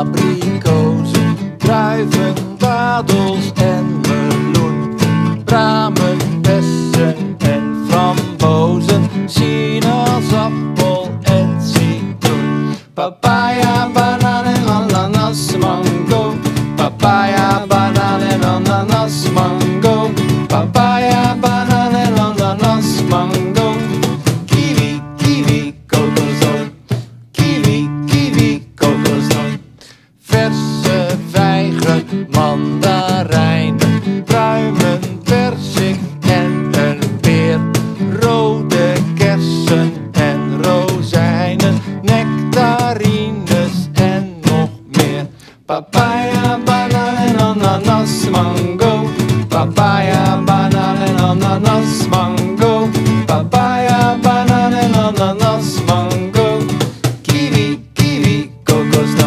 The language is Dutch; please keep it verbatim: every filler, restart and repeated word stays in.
abrikozen, druiven, dadels en meloen, bramen, bessen en frambozen, sinaasappel en citroen. Papaya, banaan en ananas, mango. Papaya, banaan en ananas, mango. Papaya, banaan en ananas, mango. Kiwi, kiwi, kokosnoot. Kiwi, kiwi, kokosnoot. Verse vijgen, mandarijnen, pruimen, persik en een peer. Rode kersen en rozijnen, nectarines en nog meer. Papaya, banaan en ananas, mango. Papaya, banaan en ananas, mango. Papaya, banaan en ananas, mango. Kiwi, kiwi, kokosnoot.